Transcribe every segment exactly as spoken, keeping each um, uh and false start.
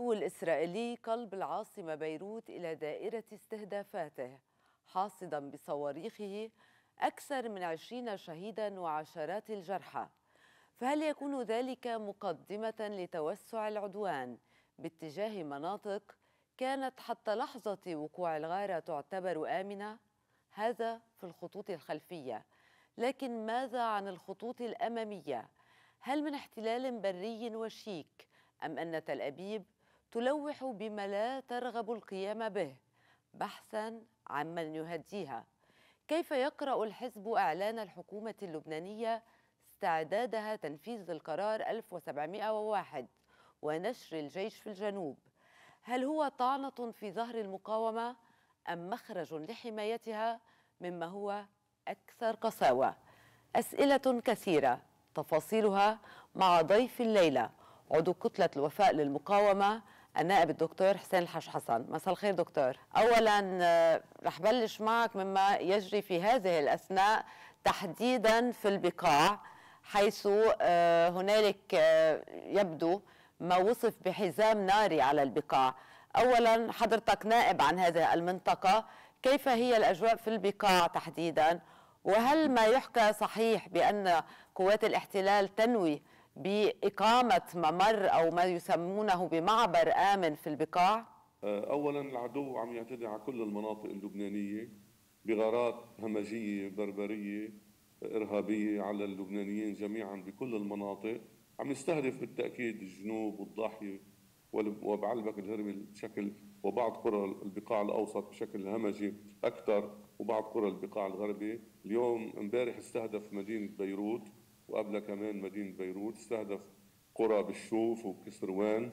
الجو الإسرائيلي قلب العاصمة بيروت إلى دائرة استهدافاته، حاصدا بصواريخه أكثر من عشرين شهيدا وعشرات الجرحى. فهل يكون ذلك مقدمة لتوسع العدوان باتجاه مناطق كانت حتى لحظة وقوع الغارة تعتبر آمنة؟ هذا في الخطوط الخلفية، لكن ماذا عن الخطوط الأمامية؟ هل من احتلال بري وشيك، أم أن تل أبيب تلوح بما لا ترغب القيام به بحثاً عن من يهديها؟ كيف يقرأ الحزب إعلان الحكومة اللبنانية استعدادها تنفيذ القرار ألف وسبعمئة وواحد ونشر الجيش في الجنوب؟ هل هو طعنة في ظهر المقاومة أم مخرج لحمايتها مما هو أكثر قساوة؟ أسئلة كثيرة تفاصيلها مع ضيف الليلة عضو كتلة الوفاء للمقاومة النائب الدكتور حسين الحش حسن. مساء الخير دكتور. أولا آه، رح بلش معك مما يجري في هذه الأثناء تحديدا في البقاع، حيث آه، هنالك آه، يبدو ما وصف بحزام ناري على البقاع. أولا حضرتك نائب عن هذه المنطقة، كيف هي الأجواء في البقاع تحديدا؟ وهل ما يحكى صحيح بأن قوات الاحتلال تنوي بإقامة ممر أو ما يسمونه بمعبر آمن في البقاع؟ أولا العدو عم يعتدي على كل المناطق اللبنانية بغارات همجية بربرية إرهابية على اللبنانيين جميعا بكل المناطق. عم يستهدف بالتأكيد الجنوب والضاحية وبعلبك الهرمي بشكل، وبعض قرى البقاع الأوسط بشكل همجي أكثر، وبعض قرى البقاع الغربي. اليوم امبارح استهدف مدينة بيروت، وقبل كمان مدينة بيروت استهدف قرى بالشوف وبكسروان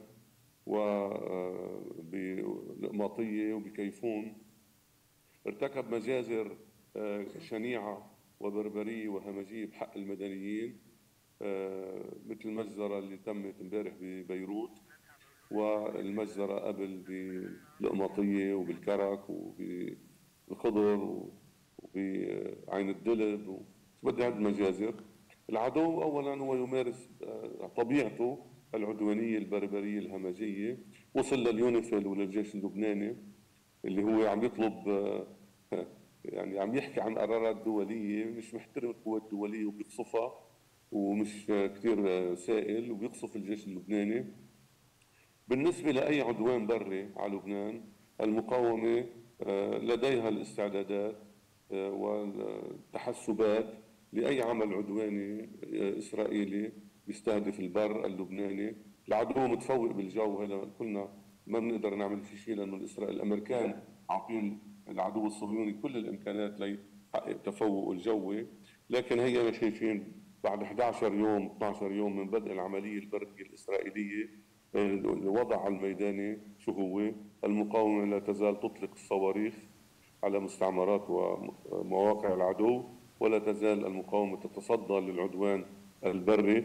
وبالقماطية وبكيفون. ارتكب مجازر شنيعة وبربرية وهمجية بحق المدنيين، مثل المجزرة اللي تمت امبارح ببيروت، والمجزرة قبل بالقماطية وبالكرك وبالخضر وبعين الدلب، بدي عد مجازر. العدو أولا هو يمارس طبيعته العدوانية البربرية الهمجية. وصل لليونيفيل وللجيش اللبناني اللي هو عم يطلب، يعني عم يحكي عن قرارات دولية، مش محترم القوات الدولية وبيقصفها، ومش كتير سائل وبيقصف الجيش اللبناني. بالنسبة لأي عدوان بري على لبنان، المقاومة لديها الاستعدادات والتحسبات لأي عمل عدواني إسرائيلي بيستهدف البر اللبناني. العدو متفوق بالجو، هلا كلنا ما بنقدر نعمل في شيء لأنه الإسرائيل الأمريكان عاطين العدو الصهيوني كل الإمكانات ليحقق تفوقه الجوي. لكن هي شايفين بعد إحدى عشر يوم اثني عشر يوم من بدء العملية البرية الإسرائيلية، الوضع الميداني شو هو؟ المقاومة لا تزال تطلق الصواريخ على مستعمرات ومواقع العدو، ولا تزال المقاومة تتصدى للعدوان البري،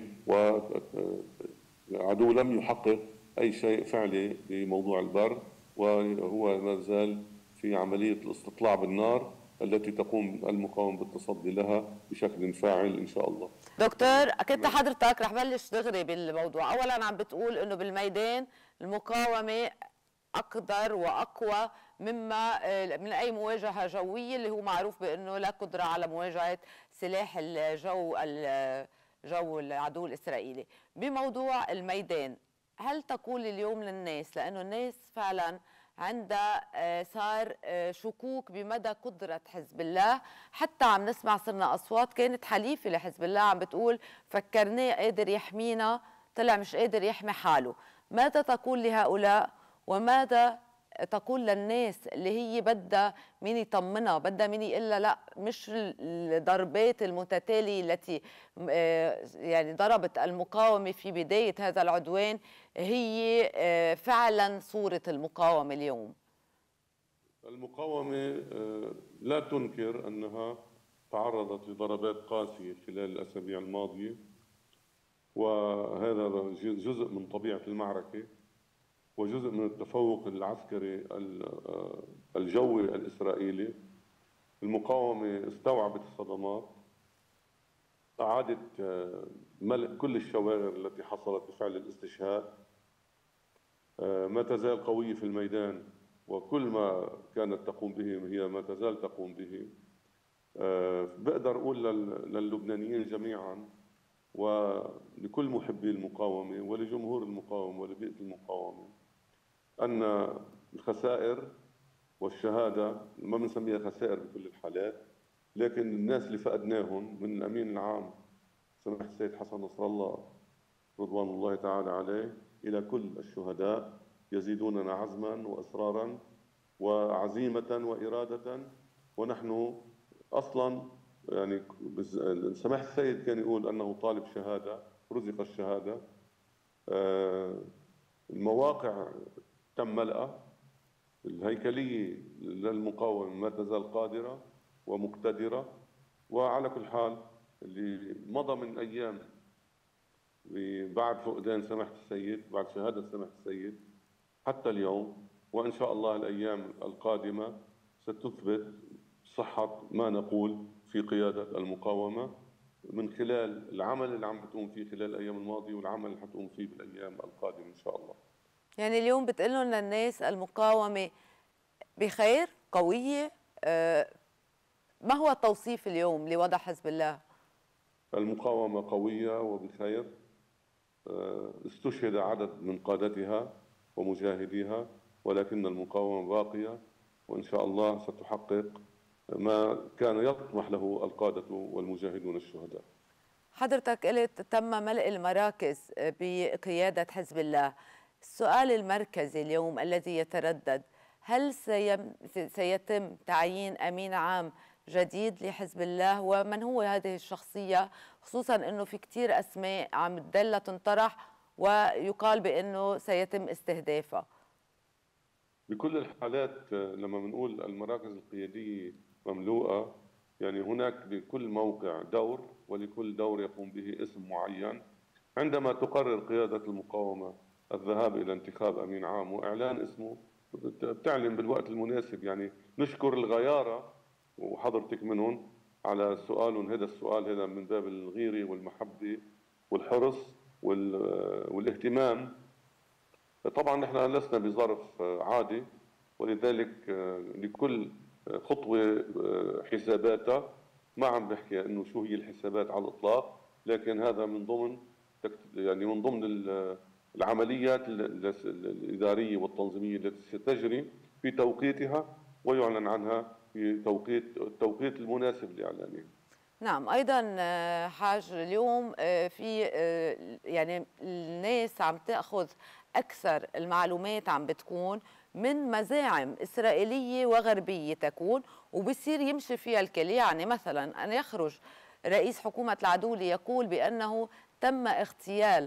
والعدو لم يحقق أي شيء فعلي بموضوع البر، وهو ما زال في عملية الاستطلاع بالنار التي تقوم المقاومة بالتصدي لها بشكل فاعل إن شاء الله. دكتور، كنت حضرتك رح بلش دغري بالموضوع. أولا عم بتقول إنه بالميدان المقاومة أقدر وأقوى مما من أي مواجهة جوية، اللي هو معروف بأنه لا قدرة على مواجهة سلاح الجو الجو العدو الإسرائيلي. بموضوع الميدان، هل تقول اليوم للناس، لأنه الناس فعلا عندها صار شكوك بمدى قدرة حزب الله، حتى عم نسمع صرنا أصوات كانت حليفة لحزب الله عم بتقول فكرناه قادر يحمينا، طلع مش قادر يحمي حاله. ماذا تقول لهؤلاء، وماذا تقول للناس اللي هي بدها مين يطمنها، بدها مين يقلها لا مش الضربات المتتالية التي يعني ضربت المقاومة في بداية هذا العدوان هي فعلا صورة المقاومة اليوم؟ المقاومة لا تنكر أنها تعرضت لضربات قاسية خلال الأسابيع الماضية، وهذا جزء من طبيعة المعركة وجزء من التفوق العسكري الجوي الإسرائيلي. المقاومة استوعبت الصدمات، أعادت ملء كل الشوارع التي حصلت بفعل الاستشهاد، ما تزال قوية في الميدان، وكل ما كانت تقوم به هي ما تزال تقوم به. بقدر أقول للبنانيين جميعا ولكل محبي المقاومة ولجمهور المقاومة ولبيئة المقاومة أن الخسائر والشهادة ما بنسميها خسائر بكل الحالات، لكن الناس اللي فقدناهم من الأمين العام سماحة السيد حسن نصر الله رضوان الله تعالى عليه إلى كل الشهداء يزيدوننا عزما وإصرارا وعزيمة وإرادة. ونحن أصلا يعني سماحة السيد كان يقول أنه طالب شهادة رزق الشهادة. المواقع تم ملأها، الهيكلية للمقاومة ما تزال قادرة ومقتدرة. وعلى كل حال اللي مضى من أيام بعد فقدان سماحة السيد، بعد شهادة سماحة السيد حتى اليوم، وإن شاء الله الأيام القادمة ستثبت صحة ما نقول في قيادة المقاومة من خلال العمل اللي عم بتقوم فيه خلال الأيام الماضية والعمل اللي حتقوم فيه بالأيام القادمة إن شاء الله. يعني اليوم بتقول لنا الناس المقاومة بخير قوية، أه ما هو التوصيف اليوم لوضع حزب الله؟ المقاومة قوية وبخير، أه استشهد عدد من قادتها ومجاهديها، ولكن المقاومة باقية وإن شاء الله ستحقق ما كان يطمح له القادة والمجاهدون الشهداء. حضرتك قلت تم ملء المراكز بقيادة حزب الله. السؤال المركزي اليوم الذي يتردد، هل سيتم تعيين أمين عام جديد لحزب الله؟ ومن هو هذه الشخصية، خصوصا أنه في كتير أسماء عم تدلى تنطرح ويقال بأنه سيتم استهدافها؟ بكل الحالات لما بنقول المراكز القيادية مملوءة، يعني هناك بكل موقع دور، ولكل دور يقوم به اسم معين. عندما تقرر قيادة المقاومة الذهاب إلى انتخاب أمين عام وإعلان اسمه بتعلن بالوقت المناسب. يعني نشكر الغيارة وحضرتك منهم على سؤالهم، هذا السؤال هذا من باب الغيرة والمحبة والحرص والاهتمام. طبعا نحن لسنا بظرف عادي، ولذلك لكل خطوة حساباتها. ما عم بحكي انه شو هي الحسابات على الاطلاق، لكن هذا من ضمن يعني من ضمن العمليات الاداريه والتنظيميه التي ستجري في توقيتها ويعلن عنها في توقيت التوقيت المناسب لاعلانها. نعم، ايضا حاج اليوم في يعني الناس عم تاخذ اكثر المعلومات عم بتكون من مزاعم إسرائيلية وغربية تكون، وبصير يمشي فيها الكل. يعني مثلا أن يخرج رئيس حكومة العدو ليقول بأنه تم اغتيال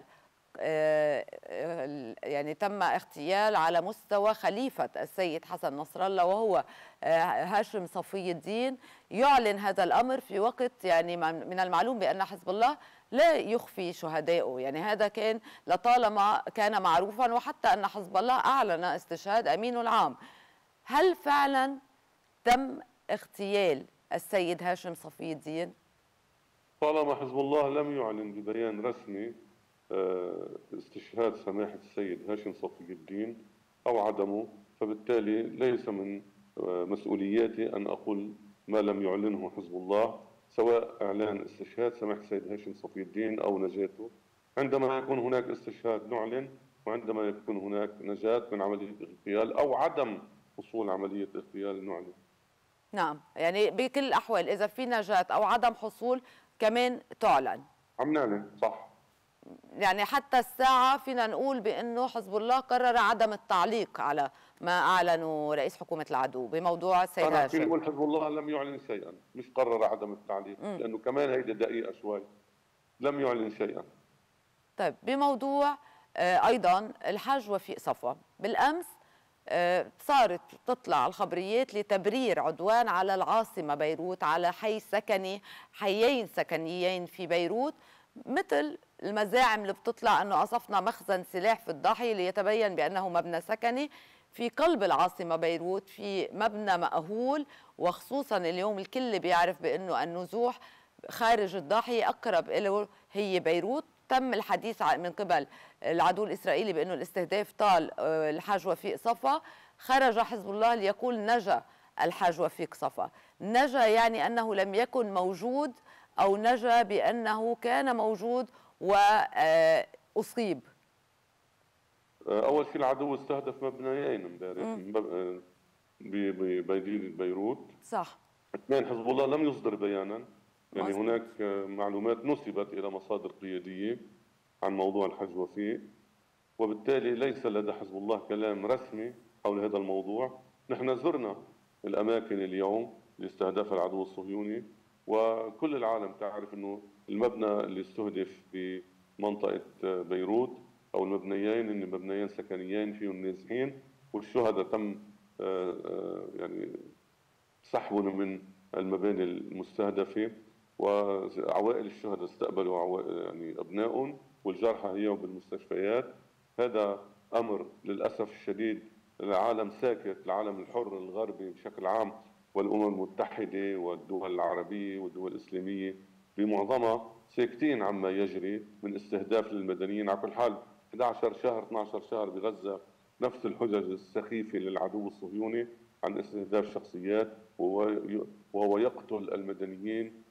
يعني تم اغتيال على مستوى خليفة السيد حسن نصر الله وهو هاشم صفي الدين، يعلن هذا الأمر في وقت يعني من المعلوم بأن حزب الله لا يخفي شهدائه. يعني هذا كان لطالما كان معروفا، وحتى أن حزب الله أعلن استشهاد أمينه العام. هل فعلا تم اغتيال السيد هاشم صفي الدين؟ طالما حزب الله لم يعلن ببيان رسمي استشهاد سماحة السيد هاشم صفي الدين أو عدمه، فبالتالي ليس من مسؤولياتي أن أقول ما لم يعلنه حزب الله، سواء إعلان استشهاد سماحة السيد هاشم صفي الدين أو نجاته. عندما يكون هناك استشهاد نعلن، وعندما يكون هناك نجاة من عملية اغتيال أو عدم حصول عملية اغتيال نعلن. نعم، يعني بكل الأحوال إذا في نجاة أو عدم حصول كمان تعلن. عم نعلن صح. يعني حتى الساعة فينا نقول بأنه حزب الله قرر عدم التعليق على ما أعلنه رئيس حكومة العدو بموضوع السيد هاشم. أنا فيني أقول حزب الله لم يعلن شيئا، مش قرر عدم التعليق، م. لأنه كمان هيدا دقيقة شوي، لم يعلن شيئا. طيب بموضوع أيضا الحاج وفيق صفوة، بالأمس صارت تطلع الخبريات لتبرير عدوان على العاصمة بيروت، على حي سكني، حيين سكنيين في بيروت، مثل المزاعم اللي بتطلع أنه قصفنا مخزن سلاح في الضاحية ليتبين بأنه مبنى سكني في قلب العاصمة بيروت، في مبنى مأهول. وخصوصا اليوم الكل بيعرف بأنه النزوح خارج الضاحية أقرب له هي بيروت، تم الحديث من قبل العدو الإسرائيلي بأنه الاستهداف طال الحاج وفيق صفا، خرج حزب الله ليقول نجا الحاج وفيق صفا. نجا يعني أنه لم يكن موجود، أو نجا بأنه كان موجود وأصيب؟ أول شيء العدو استهدف مبنيين امبارح بمدينة بيروت. صح. اثنين، حزب الله لم يصدر بيانا، يعني مزبوط. هناك معلومات نسبت إلى مصادر قيادية عن موضوع الحاج وفيق، وبالتالي ليس لدى حزب الله كلام رسمي حول هذا الموضوع. نحن زرنا الأماكن اليوم لاستهداف العدو الصهيوني، وكل العالم تعرف أنه المبنى اللي استهدف بمنطقة بيروت أو المبنيين إن مبنيين سكنيين فيهم نازحين، والشهداء تم يعني سحبهم من المباني المستهدفة، وعوائل الشهداء استقبلوا يعني أبنائهم، والجرحى هي بالمستشفيات. هذا أمر للأسف الشديد العالم ساكت، العالم الحر الغربي بشكل عام والأمم المتحدة والدول العربية والدول الإسلامية بمعظمها ساكتين عما يجري من استهداف للمدنيين. على كل حال إحدى عشر شهر اثني عشر شهر بغزة نفس الحجج السخيفة للعدو الصهيوني عن استهداف شخصيات، وهو يقتل المدنيين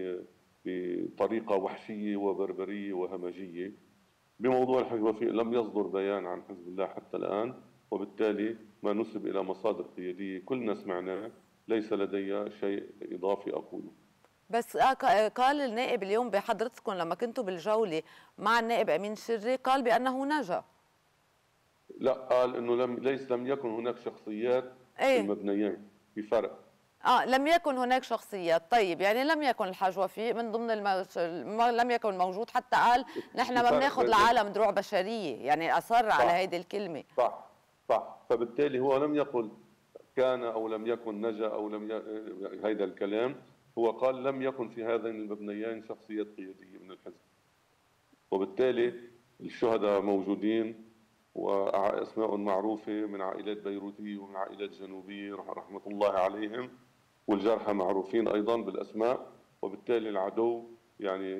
بطريقة وحشية وبربرية وهمجية. بموضوع الحاج وفيق لم يصدر بيان عن حزب الله حتى الآن، وبالتالي ما نسب إلى مصادر قيادية كلنا سمعناه، ليس لدي شيء إضافي أقوله. بس قال النائب اليوم بحضرتكم لما كنتوا بالجولة مع النائب أمين شري، قال بأنه نجا. لا، قال انه لم ليس لم يكن هناك شخصيات ايه؟ في المبنيين، في فرق. اه لم يكن هناك شخصيات. طيب يعني لم يكن الحاج وفيق من ضمن الموش... لم يكن موجود، حتى قال نحن ما بناخذ العالم دروع بشريه، يعني اصر على هيدي الكلمه. صح صح. فبالتالي هو لم يقل كان او لم يكن نجا او لم ي... هيدا الكلام، هو قال لم يكن في هذين المبنيين شخصيات قياديه من الحزب، وبالتالي الشهداء موجودين وأسماء معروفة من عائلات بيروتية ومن عائلات جنوبية رحمة الله عليهم، والجرحى معروفين أيضا بالأسماء. وبالتالي العدو يعني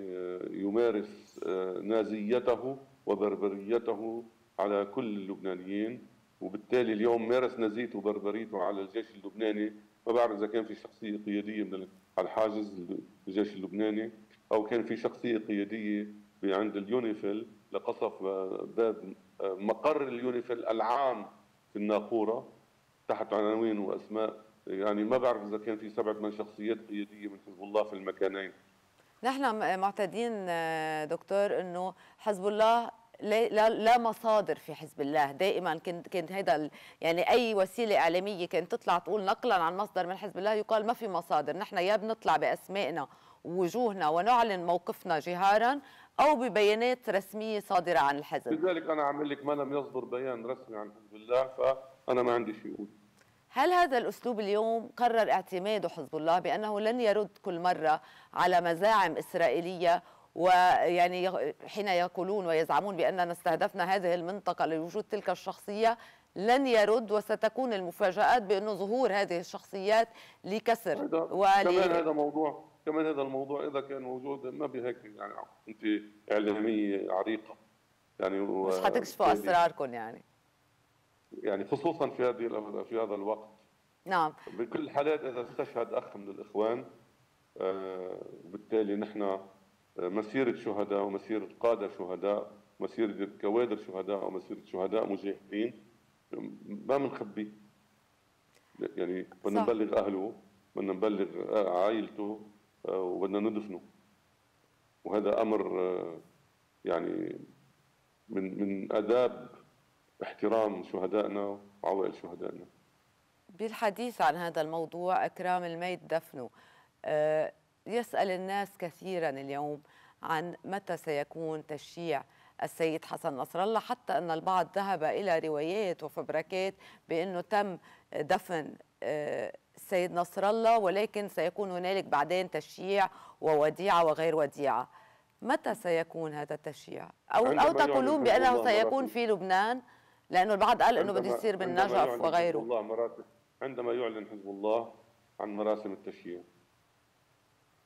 يمارس نازيته وبربريته على كل اللبنانيين، وبالتالي اليوم مارس نازيته وبربريته على الجيش اللبناني. ما بعرف إذا كان في شخصية قيادية من الحاجز الجيش اللبناني، أو كان في شخصية قيادية عند اليونيفيل لقصف باب مقر اليونيفيل العام في الناقورة تحت عناوين وأسماء، يعني ما بعرف إذا كان في سبعة من شخصيات قيادية من حزب الله في المكانين. نحن معتادين دكتور إنه حزب الله لا لا مصادر في حزب الله، دائما كنت كنت هذا يعني اي وسيله اعلاميه كانت تطلع تقول نقلا عن مصدر من حزب الله يقال ما في مصادر. نحن يا بنطلع باسمائنا ووجوهنا ونعلن موقفنا جهارا، او ببيانات رسميه صادره عن الحزب. لذلك انا عامل لك ما لم يصدر بيان رسمي عن حزب الله، فانا ما عندي شيء اقول. هل هذا الأسلوب اليوم قرر اعتماده حزب الله بأنه لن يرد كل مرة على مزاعم إسرائيلية، ويعني حين يقولون ويزعمون بأننا استهدفنا هذه المنطقة لوجود تلك الشخصية لن يرد، وستكون المفاجآت بأنه ظهور هذه الشخصيات لكسر ولي... كمان هذا موضوع كمان هذا الموضوع إذا كان موجود ما بهيك، يعني أنت إعلامية عريقة يعني مش حتكشفوا أسراركم يعني يعني خصوصا في هذه في هذا الوقت. نعم. بكل الحالات اذا استشهد اخ من الاخوان وبالتالي نحن مسيره شهداء ومسيره قاده شهداء ومسيره كوادر شهداء ومسيره شهداء مجاهدين ما بنخبيه، يعني بدنا نبلغ اهله، بدنا نبلغ عائلته وبدنا ندفنه، وهذا امر يعني من من آداب احترام شهدائنا وعوائل شهدائنا. بالحديث عن هذا الموضوع إكرام الميت دفنه، أه يسأل الناس كثيرا اليوم عن متى سيكون تشييع السيد حسن نصر الله، حتى أن البعض ذهب إلى روايات وفبركات بأنه تم دفن أه السيد نصر الله، ولكن سيكون هنالك بعدين تشييع ووديعة وغير وديعة. متى سيكون هذا التشييع؟ أو, أو تقولون بأنه سيكون في لبنان؟ لأنه البعض قال أنه بده يصير بالنجف وغيره. الله مراسم عندما يعلن حزب الله عن مراسم التشييع،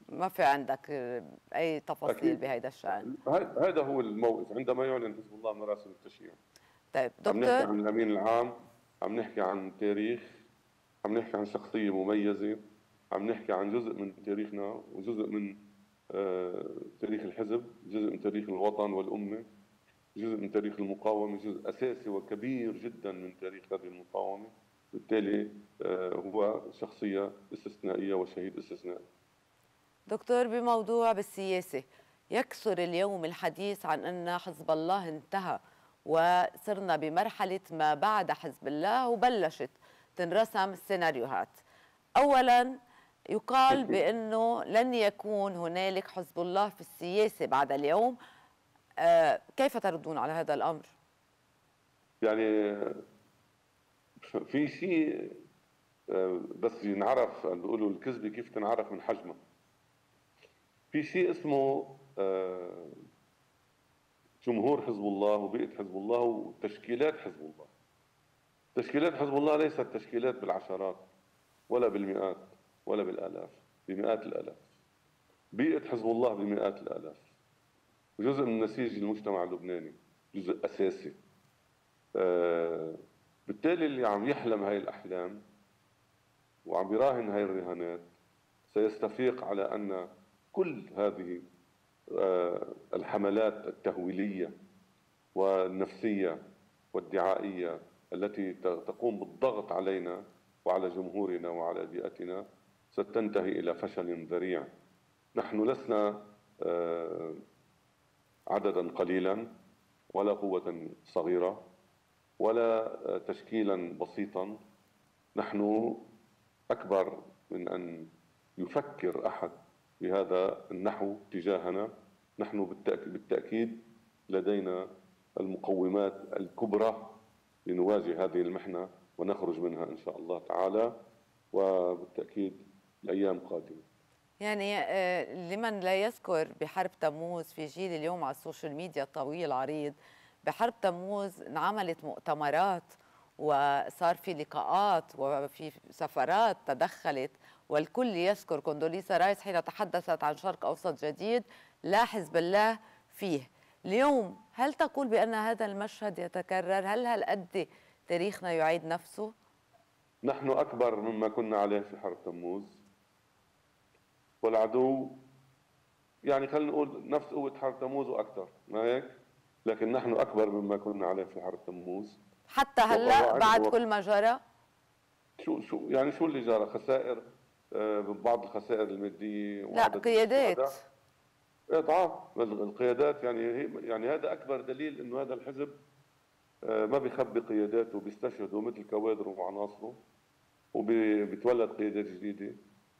ما في عندك أي تفاصيل اكيد بهذا الشأن. هذا هو الموقف عندما يعلن حزب الله مراسم التشييع. طيب عم نحكي دكتور، عن الامين العام، عم نحكي عن تاريخ، عم نحكي عن شخصيه مميزه، عم نحكي عن جزء من تاريخنا وجزء من آه، تاريخ الحزب، جزء من تاريخ الوطن والامه، جزء من تاريخ المقاومه، جزء اساسي وكبير جدا من تاريخ هذه المقاومه. بالتالي آه، هو شخصيه استثنائيه وشهيد استثنائي. دكتور بموضوع بالسياسة، يكثر اليوم الحديث عن أن حزب الله انتهى وصرنا بمرحلة ما بعد حزب الله وبلشت تنرسم السيناريوهات. أولا يقال بأنه لن يكون هنالك حزب الله في السياسة بعد اليوم. آه كيف تردون على هذا الأمر؟ يعني في شيء آه، بس ينعرف، بيقولوا الكذبة كيف تنعرف من حجمها. في شيء اسمه آه، جمهور حزب الله وبيئة حزب الله وتشكيلات حزب الله. تشكيلات حزب الله ليست تشكيلات بالعشرات ولا بالمئات ولا بالآلاف، بمئات الآلاف. بيئة حزب الله بمئات الآلاف، جزء من نسيج المجتمع اللبناني، جزء أساسي. آه، بالتالي اللي عم يحلم هاي الأحلام وعم يراهن هاي الرهانات سيستفيق على أن كل هذه الحملات التهويلية والنفسية والدعائية التي تقوم بالضغط علينا وعلى جمهورنا وعلى بيئتنا ستنتهي إلى فشل ذريع. نحن لسنا عددا قليلا ولا قوة صغيرة ولا تشكيلا بسيطا. نحن أكبر من أن يفكر أحد بهذا النحو تجاهنا. نحن بالتأكيد لدينا المقومات الكبرى لنواجه هذه المحنة ونخرج منها إن شاء الله تعالى، وبالتأكيد الأيام قادمة. يعني لمن لا يذكر بحرب تموز، في جيل اليوم على السوشيال ميديا الطويل عريض، بحرب تموز انعملت مؤتمرات وصار في لقاءات وفي سفرات تدخلت، والكل يذكر كوندوليسا رايس حين تحدثت عن شرق أوسط جديد لا حزب الله فيه. اليوم هل تقول بأن هذا المشهد يتكرر؟ هل هالقد تاريخنا يعيد نفسه؟ نحن أكبر مما كنا عليه في حرب تموز، والعدو يعني خلينا نقول نفس قوة حرب تموز وأكثر، ما هيك؟ لكن نحن أكبر مما كنا عليه في حرب تموز حتى هلا بعد كل ما جرى. شو شو يعني شو اللي جرى؟ خسائر، آه بعض الخسائر المادية لا قيادات اضعاف القيادات. يعني يعني هذا أكبر دليل إنه هذا الحزب آه ما بيخبي قياداته، بيستشهدوا مثل كوادره وعناصره وبيتولد قيادات جديدة.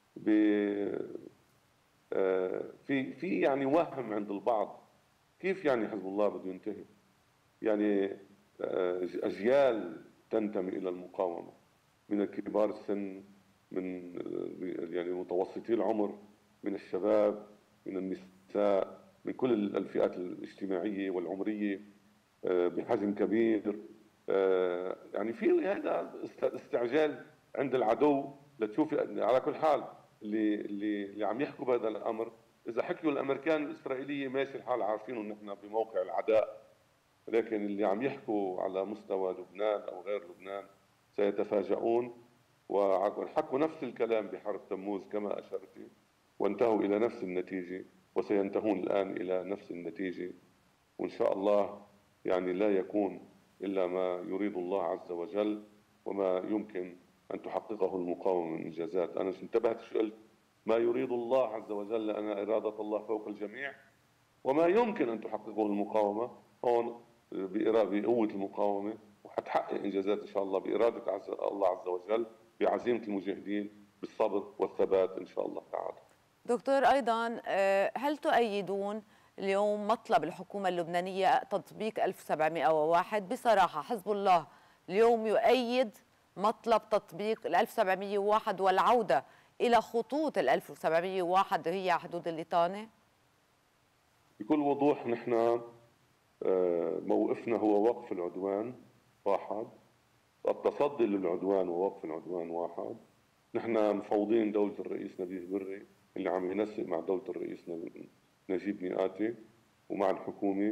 آه في في يعني وهم عند البعض كيف يعني حزب الله بده ينتهي؟ يعني أجيال تنتمي إلى المقاومة من كبار السن، من يعني متوسطي العمر، من الشباب، من النساء، من كل الفئات الاجتماعية والعمرية بحجم كبير. يعني في هذا استعجال عند العدو لتشوف. على كل حال اللي اللي اللي عم يحكوا بهذا الأمر، إذا حكيوا الأمريكان الإسرائيلية ماشي الحال، عارفين إن نحن بموقع العداء، لكن اللي عم يحكوا على مستوى لبنان أو غير لبنان سيتفاجؤون وحكوا نفس الكلام بحرب تموز كما أشرت، وانتهوا إلى نفس النتيجة وسينتهون الآن إلى نفس النتيجة. وإن شاء الله يعني لا يكون إلا ما يريد الله عز وجل وما يمكن أن تحققه المقاومة من إنجازات. أنا انتبهت شو قلت؟ ما يريد الله عز وجل، لأن إرادة الله فوق الجميع، وما يمكن أن تحققه المقاومة. هون بقوة المقاومة وحتحقق إنجازات إن شاء الله بإرادة عز الله عز وجل، بعزيمة المجاهدين، بالصبر والثبات إن شاء الله تعالى. دكتور أيضا هل تؤيدون اليوم مطلب الحكومة اللبنانية تطبيق ألف وسبعمئة وواحد؟ بصراحة حزب الله اليوم يؤيد مطلب تطبيق ال ألف وسبعمئة وواحد والعودة إلى خطوط ال ألف وسبعمئة وواحد هي حدود الليطانة؟ بكل وضوح نحن موقفنا هو وقف العدوان واحد، التصدي للعدوان ووقف العدوان واحد. نحن مفوضين دولة الرئيس نبيه بري اللي عم ينسق مع دولة الرئيس نجيب ميقاتي ومع الحكومة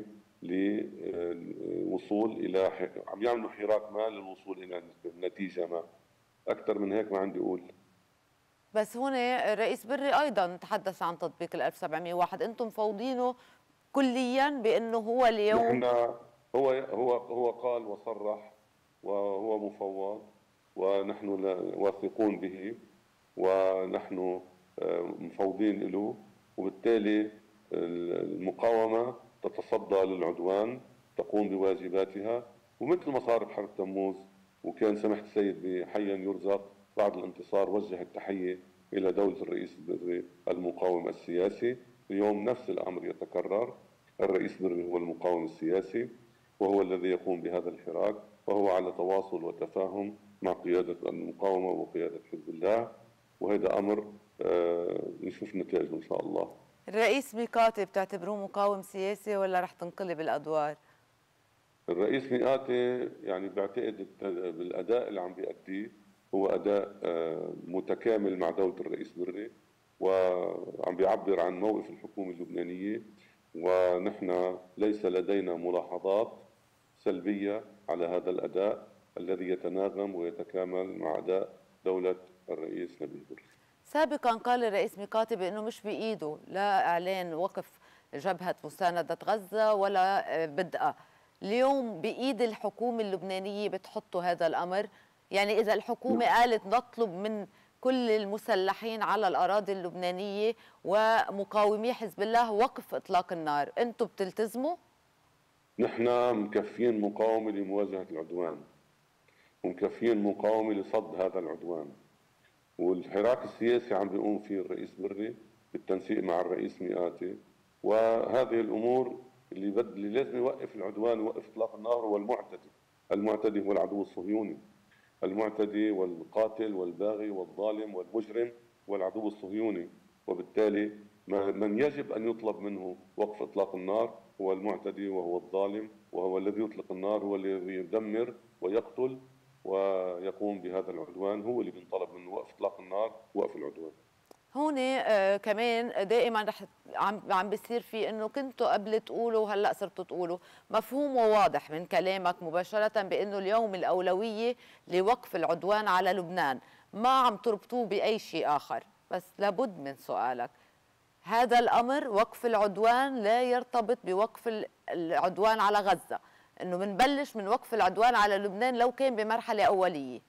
للوصول إلى ح... عم يعملوا حراك ما للوصول إلى نتيجة ما. أكثر من هيك ما عندي أقول. بس هون الرئيس بري أيضا تحدث عن تطبيق ال ألف وسبعمئة وواحد، أنتم مفوضينه كليا بأنه هو اليوم. نحن هو هو هو قال وصرح وهو مفوض ونحن واثقون به ونحن مفوضين له، وبالتالي المقاومة تتصدى للعدوان، تقوم بواجباتها، ومثل ما صار بحرب تموز وكان سماحة السيد بحيا يرزق بعد الانتصار وجه التحية إلى دولة الرئيس بري المقاوم السياسي. اليوم نفس الأمر يتكرر، الرئيس بري هو المقاوم السياسي وهو الذي يقوم بهذا الحراك، وهو على تواصل وتفاهم مع قيادة المقاومة وقيادة حزب الله، وهذا أمر آه نشوف نتائجه إن شاء الله. الرئيس ميقاتي بتعتبروه مقاوم سياسي ولا رح تنقلب الأدوار؟ الرئيس ميقاتي يعني بعتقد بالأداء اللي عم بيأديه هو أداء آه متكامل مع دولة الرئيس بري، وعم بيعبر عن موقف الحكومة اللبنانية، ونحن ليس لدينا ملاحظات سلبية على هذا الأداء الذي يتناغم ويتكامل مع أداء دولة الرئيس نبيه بري. سابقا قال الرئيس ميقاتي بأنه مش بإيده لا إعلان وقف جبهة مساندة غزة ولا بدءها. اليوم بإيد الحكومة اللبنانية بتحطوا هذا الأمر؟ يعني إذا الحكومة قالت نطلب من كل المسلحين على الأراضي اللبنانية ومقاومي حزب الله وقف إطلاق النار، أنتم بتلتزموا؟ نحن مكفين مقاومة لمواجهة العدوان ومكفين مقاومة لصد هذا العدوان، والحراك السياسي عم بيقوم فيه الرئيس بري بالتنسيق مع الرئيس ميقاتي، وهذه الأمور اللي, بد... اللي لازم يوقف العدوان ويوقف إطلاق النار هو المعتدي. المعتدي هو العدو الصهيوني، المعتدي والقاتل والباغي والظالم والمجرم هو العدو الصهيوني، وبالتالي من يجب أن يطلب منه وقف إطلاق النار هو المعتدي وهو الظالم، وهو الذي يطلق النار، هو الذي يدمر ويقتل ويقوم بهذا العدوان، هو اللي بينطلب منه وقف إطلاق النار ووقف العدوان. هون آه كمان دائما رح عم عم بيصير في انه كنتوا قبل تقولوا وهلا صرتوا تقولوا، مفهوم وواضح من كلامك مباشره بانه اليوم الاولويه لوقف العدوان على لبنان، ما عم تربطوه باي شيء اخر، بس لابد من سؤالك، هذا الامر وقف العدوان لا يرتبط بوقف العدوان على غزه، انه بنبلش من وقف العدوان على لبنان لو كان بمرحله اوليه.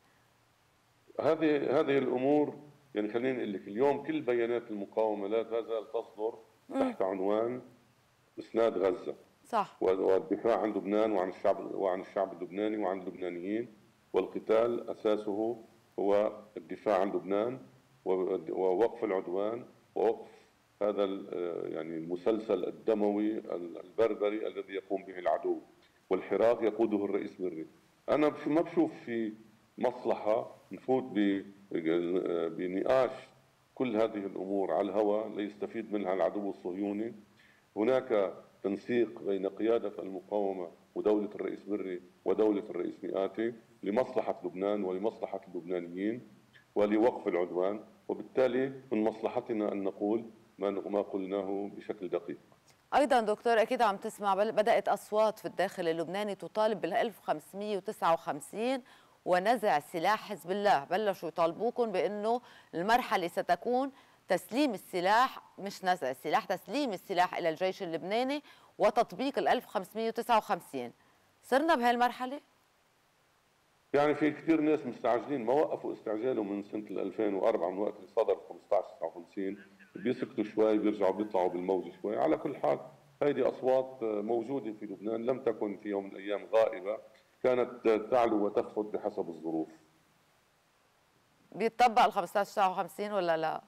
هذه هذه الامور يعني خليني اقول لك، اليوم كل بيانات المقاومه لا تزال تصدر تحت عنوان اسناد غزه. صح. والدفاع عن لبنان وعن الشعب وعن الشعب اللبناني وعن اللبنانيين، والقتال اساسه هو الدفاع عن لبنان ووقف العدوان ووقف هذا يعني المسلسل الدموي البربري الذي يقوم به العدو، والحراك يقوده الرئيس بري. انا ما بشوف في مصلحه نفوت بنقاش كل هذه الامور على الهواء ليستفيد منها العدو الصهيوني. هناك تنسيق بين قياده المقاومه ودوله الرئيس بري ودوله الرئيس ميقاتي لمصلحه لبنان ولمصلحه اللبنانيين ولوقف العدوان، وبالتالي من مصلحتنا ان نقول ما ما قلناه بشكل دقيق. ايضا دكتور اكيد عم تسمع، بدات اصوات في الداخل اللبناني تطالب بال ألف وخمسمئة وتسعة وخمسين ونزع سلاح حزب الله، بلشوا يطالبوكم بانه المرحله ستكون تسليم السلاح، مش نزع السلاح، تسليم السلاح الى الجيش اللبناني وتطبيق ال ألف وخمسمئة وتسعة وخمسين. صرنا بهالمرحله؟ يعني في كثير ناس مستعجلين، ما وقفوا استعجالهم من سنه ألفين وأربعة من وقت اللي صدر خمسة عشر تسعة وخمسين، بيسكتوا شوي بيرجعوا بيطلعوا بالموج شوي. على كل حال هذه اصوات موجوده في لبنان، لم تكن في يوم من الايام غائبه، كانت تعلو وتخفت بحسب الظروف. بيتطبق ال خمسة عشر تسعة وخمسين ولا لا؟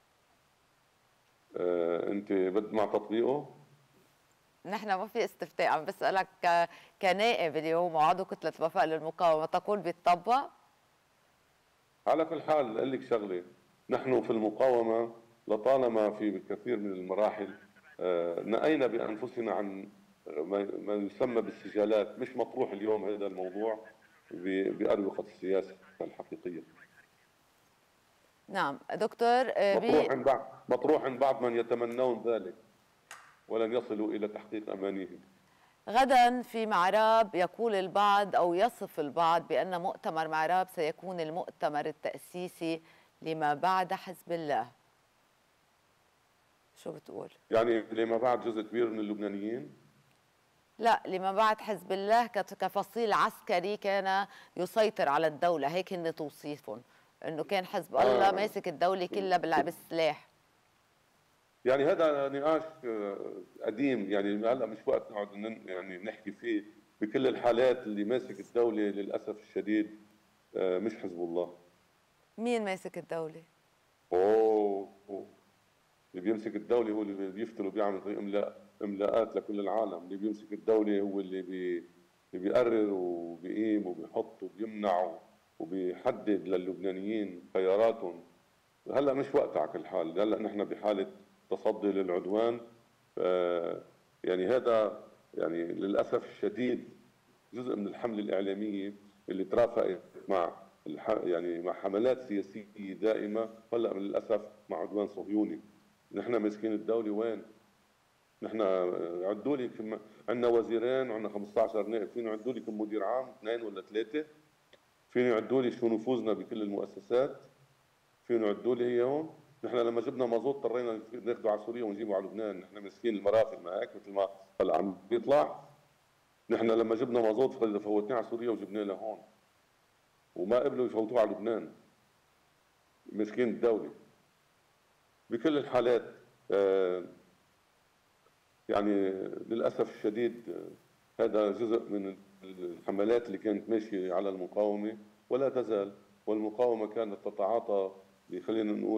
آه، انت بد مع تطبيقه؟ نحن ما في استفتاء، عم بسألك كنائب اليوم وعضو كتلة الوفاء للمقاومة، تقول بيتطبق؟ على كل حال أقول لك شغلة، نحن في المقاومة لطالما في كثير من المراحل آه، نأينا بأنفسنا عن ما يسمى بالسجالات، مش مطروح اليوم هذا الموضوع بأروقة السياسة الحقيقية. نعم دكتور. آه، مطروح عند بعض مطروح عند بعض من يتمنون ذلك ولن يصلوا إلى تحقيق أمانيهم. غدا في معراب يقول البعض أو يصف البعض بأن مؤتمر معراب سيكون المؤتمر التأسيسي لما بعد حزب الله. شو بتقول؟ يعني لما بعد جزء كبير من اللبنانيين؟ لا، لما بعد حزب الله كفصيل عسكري كان يسيطر على الدولة، هيك هن توصيفهم، انه كان حزب الله آه. ماسك الدولة كلها بالسلاح. يعني هذا نقاش قديم، يعني هلا مش وقت نقعد يعني نحكي فيه. بكل الحالات اللي ماسك الدولة للأسف الشديد مش حزب الله. مين ماسك الدولة؟ اوه, أوه. اللي بيمسك الدولة هو اللي بيفتل وبيعمل املاء املاءات لكل العالم. اللي بيمسك الدولة هو اللي بي اللي بيقرر وبيقيم وبيحط وبيمنع وبيحدد للبنانيين خياراتهم. هلا مش وقت على كل حال، هلا نحن بحالة تصدي للعدوان. يعني هذا يعني للأسف الشديد جزء من الحملة الإعلامية اللي ترافقت مع يعني مع حملات سياسية دائمة، هلا للأسف مع عدوان صهيوني. نحن ماسكين الدولة وين؟ نحن عدوا لي كم عندنا وزيرين وعندنا خمسة عشر نائب، فينا عدوا لي كم مدير عام؟ اثنين ولا ثلاثة؟ فينا عدوا لي شو نفوذنا بكل المؤسسات؟ فينا عدوا لي اياهم؟ نحن لما جبنا مازوت اضطرينا ناخده على سوريا ونجيبه على لبنان، نحن ماسكين المرافق ما هيك مثل ما هلا عم بيطلع. نحن لما جبنا مازوت فوتناه على سوريا وجبناه لهون وما قبلوا يفوتوه على لبنان. ماسكين الدولة بكل الحالات. آه يعني للأسف الشديد آه هذا جزء من الحملات اللي كانت ماشية على المقاومة ولا تزال، والمقاومة كانت تتعاطى خلينا نقول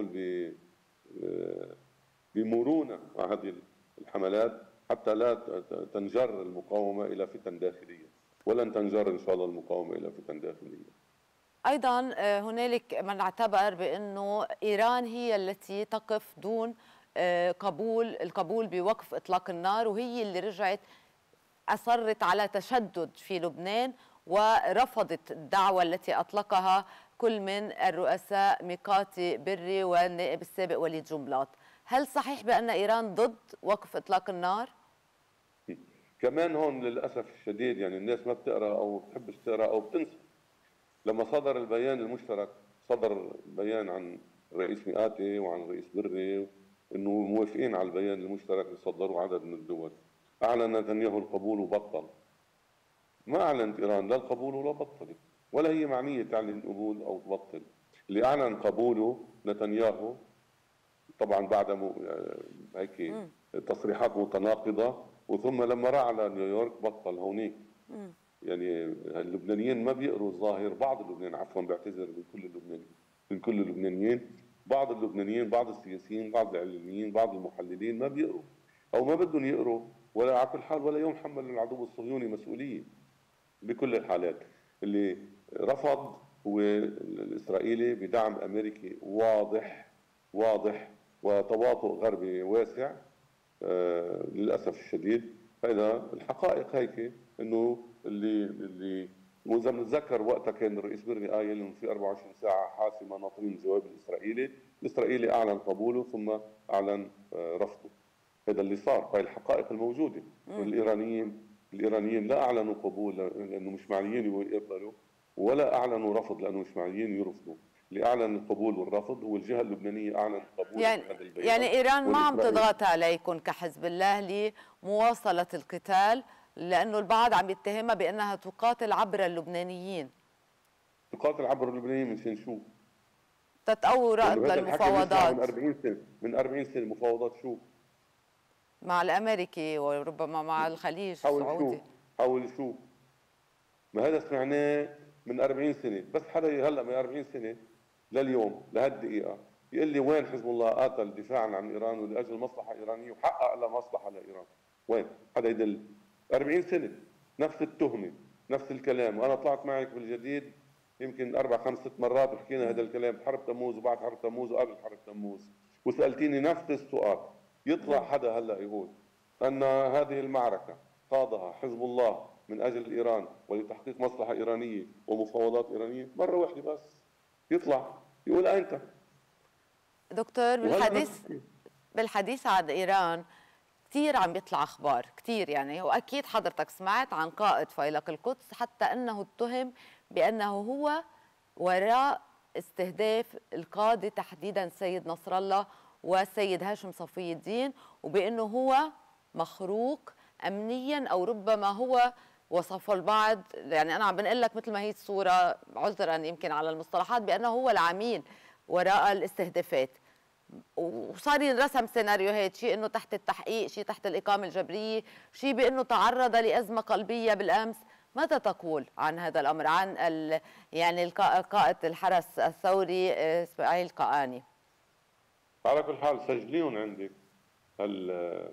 بمرونة مع هذه الحملات حتى لا تنجر المقاومة إلى فتن داخلية، ولن تنجر إن شاء الله المقاومة إلى فتن داخلية. أيضا هنالك من اعتبر بأنه إيران هي التي تقف دون قبول القبول بوقف إطلاق النار، وهي اللي رجعت أصرت على تشدد في لبنان ورفضت الدعوة التي أطلقها كل من الرؤساء ميقاتي بري والنائب السابق وليد جنبلاط. هل صحيح بأن إيران ضد وقف إطلاق النار؟ كمان هون للأسف الشديد يعني الناس ما بتقرأ أو بتحبش تقرأ أو بتنسى. لما صدر البيان المشترك، صدر بيان عن الرئيس ميقاتي وعن الرئيس بري انه موافقين على البيان المشترك اللي صدروه عدد من الدول. اعلن نتنياهو القبول وبطل. ما اعلنت ايران لا القبول ولا بطلت، ولا هي معنيه تعلن قبول او تبطل. اللي اعلن قبوله نتنياهو طبعا بعد مو هيك تصريحات متناقضه، وثم لما راح على نيويورك بطل هونيك. م. يعني اللبنانيين ما بيقروا الظاهر، بعض اللبنانيين عفوا بعتذر من كل اللبنانيين من كل اللبنانيين بعض اللبنانيين بعض السياسيين بعض الاعلاميين بعض المحللين ما بيقروا او ما بدهم يقروا، ولا على كل حال ولا يوم حمل العدو الصهيوني مسؤوليه. بكل الحالات اللي رفض هو الاسرائيلي بدعم امريكي واضح واضح وتواطؤ غربي واسع. آه للاسف الشديد هذا الحقائق هيك، انه اللي اللي واذا بنتذكر وقتها كان الرئيس بري قايل انه في أربعة وعشرين ساعه حاسمه ناطرين الجواب الاسرائيلي، الاسرائيلي اعلن قبوله ثم اعلن رفضه. هذا اللي صار، هاي الحقائق الموجوده. والايرانيين الايرانيين لا اعلنوا قبول لانه مش معنيين يقبلوا، ولا اعلنوا رفض لانه مش معنيين يرفضوا. اللي اعلن القبول والرفض هو الجهه اللبنانيه اعلنت قبول يعني هذا البيان. يعني ايران ما عم تضغط عليكم كحزب الله لمواصله القتال، لانه البعض عم يتهمها بانها تقاتل عبر اللبنانيين. تقاتل عبر اللبنانيين من شو؟ تتقوى رأت للمفاوضات من أربعين سنه من أربعين سنه مفاوضات شو؟ مع الامريكي وربما مع الخليج السعودي. حول شو؟ ما هذا سمعناه من أربعين سنه، بس حدا هلا من أربعين سنه لليوم لهالدقيقه يقول لي وين حزب الله قاتل دفاعا عن ايران ولاجل مصلحه ايرانيه وحقق لها مصلحه لايران؟ وين؟ حدا يدل؟ أربعين سنه نفس التهمه نفس الكلام. وانا طلعت معك بالجديد يمكن اربع خمس ست مرات وحكينا هذا الكلام بحرب تموز وبعد حرب تموز وقبل حرب تموز، وسالتيني نفس السؤال. يطلع حدا هلا يقول ان هذه المعركه خاضها حزب الله من اجل ايران ولتحقيق مصلحه ايرانيه ومفاوضات ايرانيه؟ مره واحده بس يطلع يقول انت دكتور بالحديث بالحديث عن إيران كثير عم بيطلع أخبار كثير، يعني وأكيد حضرتك سمعت عن قائد فيلق القدس حتى أنه اتهم بأنه هو وراء استهداف القادة تحديدا سيد نصر الله والسيد هاشم صفي الدين، وبأنه هو مخروق أمنيا أو ربما هو وصفه البعض، يعني أنا عم بنقول لك مثل ما هي الصورة عذرا يمكن على المصطلحات، بأنه هو العميل وراء الاستهدافات. وصار ينرسم سيناريوهات، شيء انه تحت التحقيق، شيء تحت الاقامه الجبريه، شيء بانه تعرض لازمه قلبيه بالامس. ماذا تقول عن هذا الامر، عن ال يعني قائد الحرس الثوري اسماعيل القاآني؟ على كل حال سجليهم عندك هال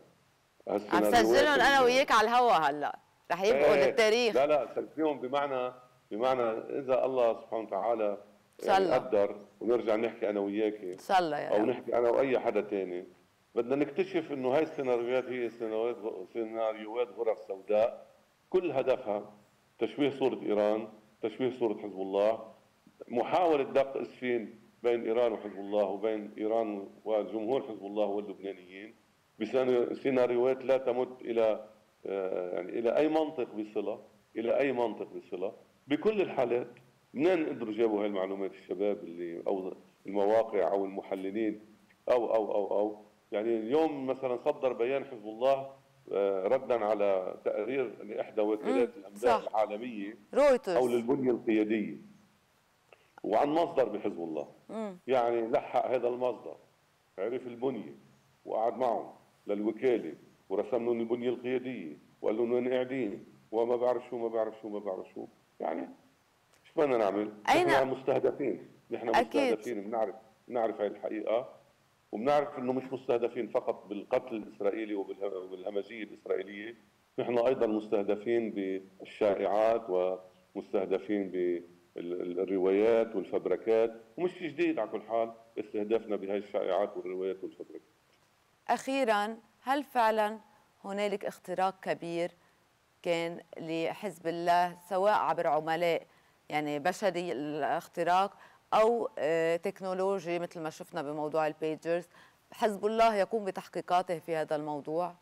عم سجلهم انا وياك على الهوا هلا رح يبقوا ايه للتاريخ. لا لا سجليهم بمعنى بمعنى اذا الله سبحانه وتعالى يعني قدر ونرجع نحكي انا وياكي او نحكي انا واي حدا ثاني، بدنا نكتشف انه هاي السيناريوهات هي سيناريوهات سيناريوهات غرف سوداء كل هدفها تشويه صوره ايران، تشويه صوره حزب الله، محاوله دق اسفين بين ايران وحزب الله وبين ايران وجمهور حزب الله واللبنانيين بسيناريوهات لا تمت الى يعني الى اي منطق بصله، الى اي منطق بصله. بكل الحالات منين قدروا جابوا هاي المعلومات الشباب اللي او المواقع او المحللين او او او او يعني اليوم مثلا صدر بيان حزب الله ردا على تقرير لاحدى وكالات الانباء العالميه رويترز او للبنيه القياديه وعن مصدر بحزب الله. مم. يعني لحق هذا المصدر، عرف البنيه وقعد معهم للوكاله ورسم لهم البنيه القياديه وقال لهم وين قاعدين وما بعرف شو ما بعرف شو ما بعرف شو. يعني شو بدنا نعمل؟ أين؟ نحن مستهدفين، نحن مستهدفين، بنعرف بنعرف هاي الحقيقه، وبنعرف انه مش مستهدفين فقط بالقتل الاسرائيلي وبالهمجيه الاسرائيليه، نحن ايضا مستهدفين بالشائعات ومستهدفين بالروايات والفبركات، ومش جديد على كل حال استهدافنا بهاي الشائعات والروايات والفبركات. اخيرا، هل فعلا هنالك اختراق كبير كان لحزب الله سواء عبر عملاء يعني بشري الاختراق او تكنولوجي مثل ما شفنا بموضوع البيجرز، حزب الله يقوم بتحقيقاته في هذا الموضوع؟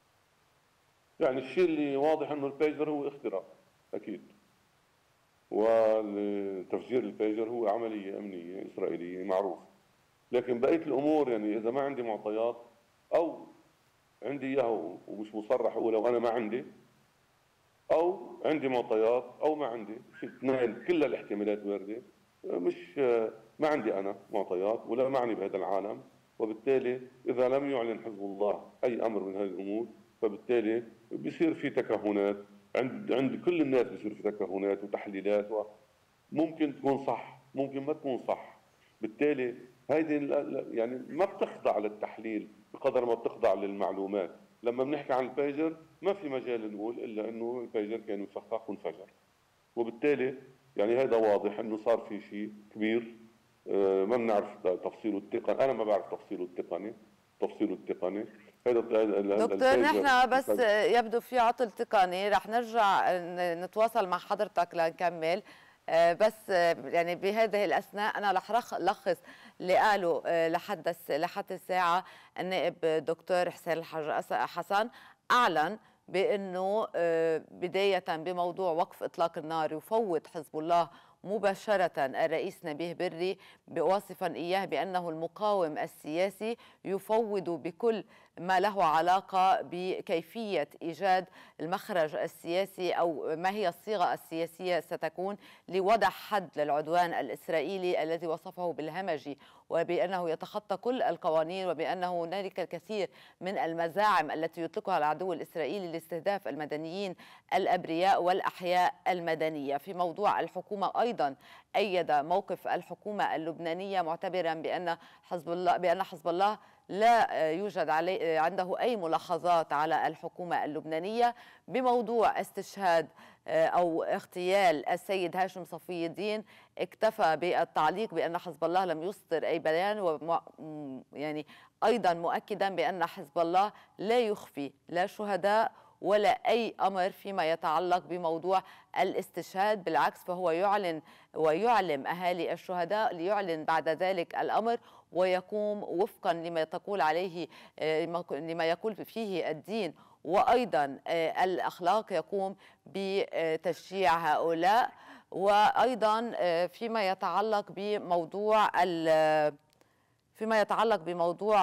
يعني الشيء اللي واضح انه البيجر هو اختراق اكيد، وتفجير البيجر هو عمليه امنيه اسرائيليه معروف، لكن بقيه الامور يعني اذا ما عندي معطيات او عندي اياه ومش مصرح ولو انا ما عندي، او عندي معطيات او ما عندي، في اثنين كل الاحتمالات وارده، مش ما عندي انا معطيات ولا معني بهذا العالم، وبالتالي اذا لم يعلن حزب الله اي امر من هذه الامور فبالتالي بصير في تكهنات عند عند كل الناس، بصير في تكهنات وتحليلات وممكن تكون صح ممكن ما تكون صح. بالتالي هيدي يعني ما بتخضع للتحليل بقدر ما بتخضع للمعلومات. لما بنحكي عن البيجر ما في مجال نقول الا انه البيجر كان مفخخ وانفجر، وبالتالي يعني هذا واضح انه صار في شيء كبير ما بنعرف تفصيله التقني، انا ما بعرف تفصيله التقني تفصيله التقني هذا. دكتور نحن بس يبدو في عطل تقني، رح نرجع نتواصل مع حضرتك لنكمل، بس يعني بهذه الاثناء انا رح الخص اللي قاله لحد لحد الساعه. النائب دكتور حسين الحاج حسن اعلن بانه بدايه بموضوع وقف اطلاق النار يفوض حزب الله مباشرة الرئيس نبيه بري، واصفا إياه بأنه المقاوم السياسي يفوض بكل ما له علاقة بكيفية إيجاد المخرج السياسي أو ما هي الصيغة السياسية ستكون لوضع حد للعدوان الإسرائيلي الذي وصفه بالهمجي، وبأنه يتخطى كل القوانين، وبأنه هنالك الكثير من المزاعم التي يطلقها العدو الإسرائيلي لاستهداف المدنيين الأبرياء والأحياء المدنية. في موضوع الحكومة أيضا أيد موقف الحكومة اللبنانية معتبرا بأن حزب الله بأن حزب الله لا يوجد عليه عنده أي ملاحظات على الحكومة اللبنانية بموضوع استشهاد أو اغتيال السيد هاشم صفي الدين. اكتفى بالتعليق بأن حزب الله لم يصدر أي بيان، و يعني أيضا مؤكدا بأن حزب الله لا يخفي لا شهداء ولا أي أمر فيما يتعلق بموضوع الاستشهاد. بالعكس، فهو يعلن ويعلم أهالي الشهداء ليعلن بعد ذلك الأمر ويقوم وفقا لما تقول عليه لما يقول فيه الدين وأيضا الأخلاق، يقوم بتشجيع هؤلاء. وأيضا فيما يتعلق بموضوع فيما يتعلق بموضوع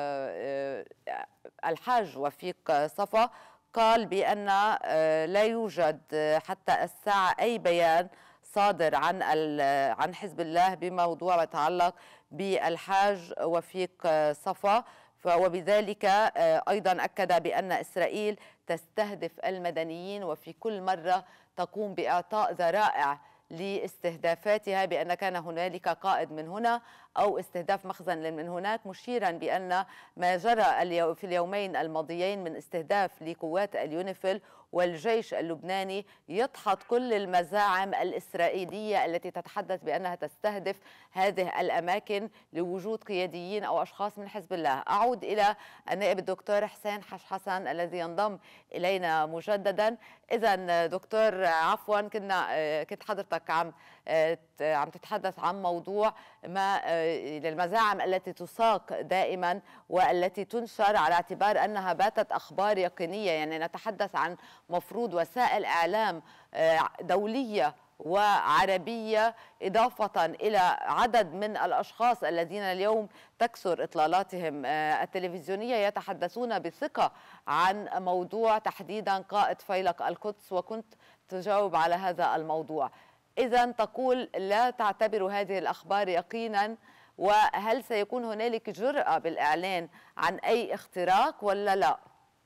الحاج وفيق صفا، قال بأن لا يوجد حتى الساعة أي بيان صادر عن عن حزب الله بموضوع يتعلق بالحاج وفيق صفا، وبذلك أيضا أكد بأن إسرائيل تستهدف المدنيين وفي كل مرة تقوم بإعطاء ذرائع لاستهدافاتها، بأن كان هنالك قائد من هنا أو استهداف مخزن من هناك، مشيرا بأن ما جرى في اليومين الماضيين من استهداف لقوات اليونيفيل والجيش اللبناني يدحض كل المزاعم الإسرائيلية التي تتحدث بأنها تستهدف هذه الأماكن لوجود قياديين أو أشخاص من حزب الله. أعود إلى النائب الدكتور حسين حش حسن الذي ينضم إلينا مجددا. إذا دكتور، عفوا كنا كنت حضرتك عم عم تتحدث عن موضوع ما للمزاعم التي تساق دائما والتي تنشر على اعتبار أنها باتت أخبار يقينية، يعني نتحدث عن مفروض وسائل إعلام دولية وعربية، إضافة إلى عدد من الأشخاص الذين اليوم تكثر إطلالاتهم التلفزيونية يتحدثون بثقة عن موضوع تحديدا قائد فيلق القدس، وكنت تجاوب على هذا الموضوع. إذا تقول لا تعتبر هذه الأخبار يقينا، وهل سيكون هنالك جرأة بالإعلان عن أي اختراق ولا لا؟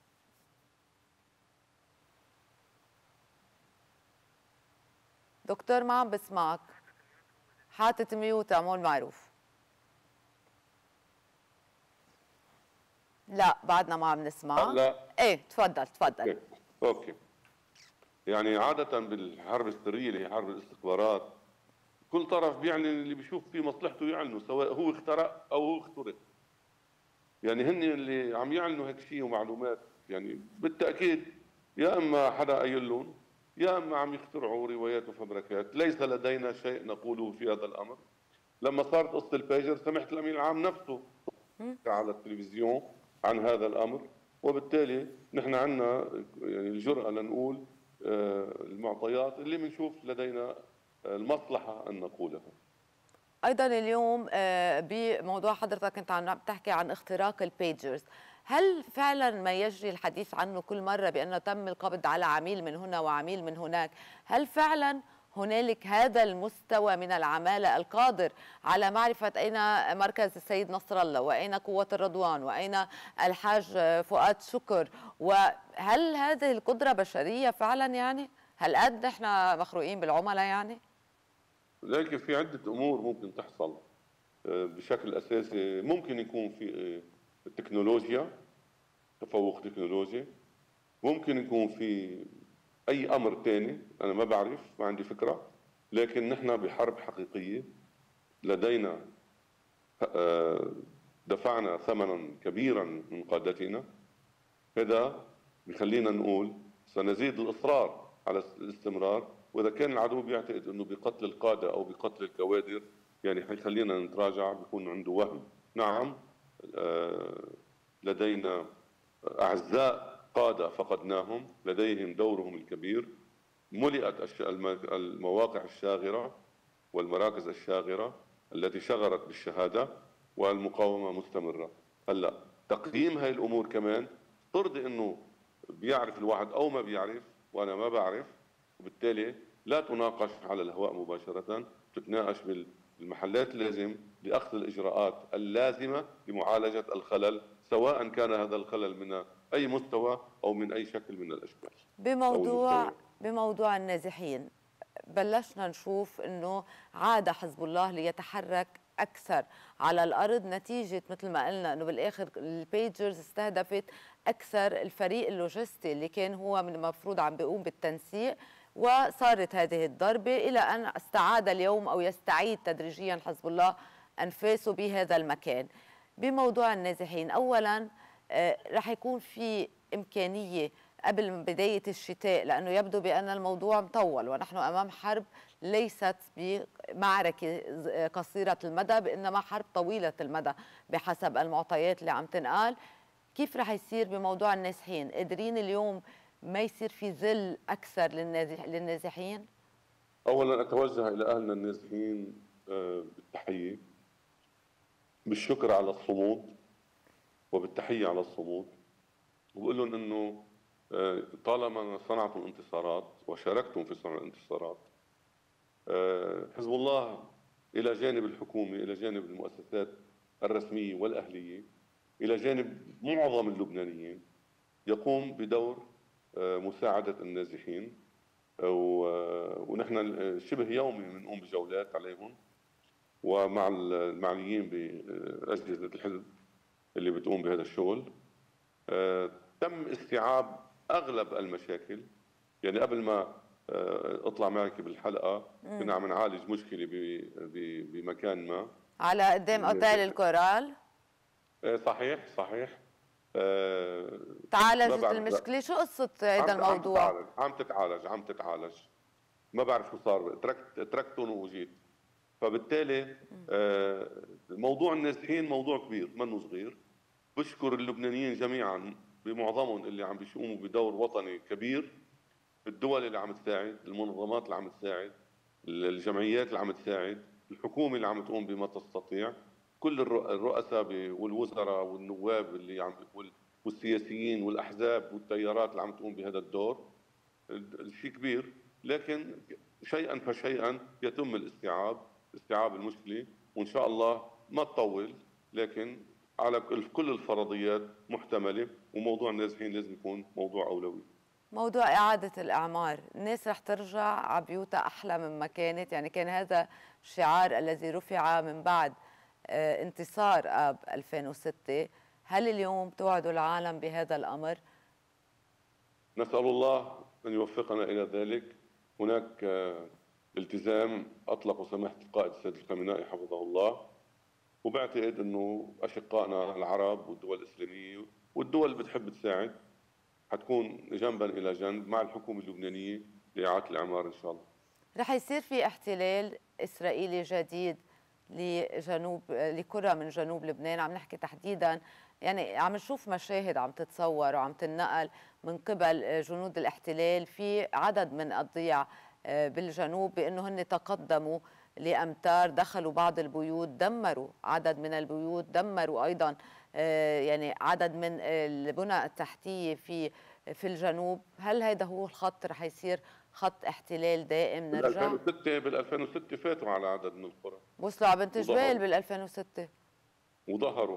دكتور ما عم بسمعك، حاطط ميوت، اعمل معروف. لا بعدنا ما عم نسمع. لا ايه تفضل تفضل. اوكي, أوكي. يعني عادة بالحرب السرية اللي هي حرب الاستخبارات كل طرف بيعلن اللي بيشوف فيه مصلحته يعلنه، سواء هو اخترق او هو اخترق. يعني هن اللي عم يعلنوا هيك شيء ومعلومات، يعني بالتأكيد يا اما حدا قايل لهم يا اما عم يخترعوا روايات وفبركات. ليس لدينا شيء نقوله في هذا الامر. لما صارت قصة البيجر سمحت الامين العام نفسه على التلفزيون عن هذا الامر، وبالتالي نحن عندنا يعني الجرأة لنقول المعطيات اللي بنشوف لدينا المصلحة أن نقولها. أيضا اليوم بموضوع حضرتك كنت عم تحكي عن اختراق البيجرز، هل فعلا ما يجري الحديث عنه كل مرة بأنه تم القبض على عميل من هنا وعميل من هناك، هل فعلا هنالك هذا المستوى من العمالة القادر على معرفة أين مركز السيد نصر الله وأين قوة الرضوان وأين الحاج فؤاد شكر؟ وهل هذه القدرة بشرية فعلا؟ يعني هل قد احنا مخروقين بالعملاء؟ يعني لكن في عدة أمور ممكن تحصل بشكل أساسي. ممكن يكون في التكنولوجيا، تفوق تكنولوجي، ممكن يكون في أي أمر تاني أنا ما بعرف، ما عندي فكرة. لكن نحن بحرب حقيقية، لدينا دفعنا ثمنا كبيرا من قادتنا. هذا بخلينا نقول سنزيد الإصرار على الاستمرار، وإذا كان العدو بيعتقد أنه بقتل القادة أو بقتل الكوادر يعني حيخلينا نتراجع، بيكون عنده وهم. نعم لدينا أعزاء قادة فقدناهم، لديهم دورهم الكبير. ملئت المواقع الشاغرة والمراكز الشاغرة التي شغرت بالشهادة، والمقاومة مستمرة. هلا تقديم هاي الأمور كمان ترضي أنه بيعرف الواحد أو ما بيعرف، وأنا ما بعرف، وبالتالي لا تناقش على الهواء مباشرة، تتناقش بالمحلات اللازم لأخذ الإجراءات اللازمة لمعالجة الخلل، سواء كان هذا الخلل من أي مستوى أو من أي شكل من الأشكال. بموضوع بموضوع النازحين بلشنا نشوف أنه عاد حزب الله ليتحرك أكثر على الأرض، نتيجة مثل ما قلنا أنه بالآخر البيجرز استهدفت أكثر الفريق اللوجستي اللي كان هو من المفروض عم بيقوم بالتنسيق، وصارت هذه الضربة إلى أن استعاد اليوم أو يستعيد تدريجيا حزب الله أنفاسه بهذا المكان. بموضوع النازحين، أولا رح يكون في إمكانية قبل بداية الشتاء، لأنه يبدو بأن الموضوع مطول ونحن أمام حرب ليست بمعركة قصيرة المدى، بإنما حرب طويلة المدى بحسب المعطيات اللي عم تنقال. كيف رح يصير بموضوع النازحين؟ قادرين اليوم ما يصير في ذل أكثر للنازح للنازحين؟ أولا أتوجه إلى أهلنا النازحين آه، بالتحية، بالشكر على الصمود وبالتحية على الصمود، وبقول لهم إنه آه، طالما صنعتم انتصارات وشاركتم في صنع الانتصارات، آه، حزب الله إلى جانب الحكومة، إلى جانب المؤسسات الرسمية والأهلية، إلى جانب معظم اللبنانيين، يقوم بدور آه، مساعدة النازحين، ونحن شبه يومي بنقوم بجولات عليهم، ومع المعنيين بأجهزة الحزب اللي بتقوم بهذا الشغل. آه، تم استيعاب أغلب المشاكل. يعني قبل ما آه، أطلع معك بالحلقة كنا عم نعالج مشكلة بمكان ما على قدام اوتيل الكورال. آه، صحيح صحيح. آه، تعالجت المشكلة؟ شو قصة هذا الموضوع؟ عم تتعالج عم تتعالج عم تتعالج ما بعرف شو صار، تركت تركتهم وجيت. فبالتالي آه، موضوع النازحين موضوع كبير منه صغير. بشكر اللبنانيين جميعا بمعظمهم اللي عم بيقوموا بدور وطني كبير، الدول اللي عم تساعد، المنظمات اللي عم تساعد، الجمعيات اللي عم تساعد، الحكومة اللي عم تقوم بما تستطيع، كل الرؤساء والوزراء والنواب اللي عم والسياسيين والأحزاب والتيارات اللي عم تقوم بهذا الدور. الشيء كبير، لكن شيئا فشيئا يتم الاستيعاب استيعاب المشكلة، وإن شاء الله ما تطول، لكن على كل الفرضيات محتملة، وموضوع النازحين لازم يكون موضوع أولوي. موضوع إعادة الإعمار، الناس رح ترجع على بيوتها أحلى مما كانت. يعني كان هذا الشعار الذي رفع من بعد آه انتصار آب ألفين وستة. هل اليوم توعدوا العالم بهذا الأمر؟ نسأل الله أن يوفقنا إلى ذلك. هناك آه التزام أطلقه سماحة القائد السيد الخامنائي حفظه الله، وبعتقد أنه أشقائنا العرب والدول الإسلامية والدول اللي بتحب تساعد حتكون جنبا إلى جنب مع الحكومة اللبنانية لإعادة الإعمار إن شاء الله. رح يصير في احتلال إسرائيلي جديد لجنوب لكرة من جنوب لبنان. عم نحكي تحديدا، يعني عم نشوف مشاهد عم تتصور وعم تنقل من قبل جنود الاحتلال في عدد من الضياع بالجنوب، بأنه هن تقدموا لأمتار، دخلوا بعض البيوت، دمروا عدد من البيوت، دمروا أيضا يعني عدد من البنى التحتية في في الجنوب. هل هذا هو الخط رح يصير خط احتلال دائم نرجع؟ بال ألفين وستة بال ألفين وستة فاتوا على عدد من القرى، وصلوا على بنت جبال بال ألفين وستة وظهروا.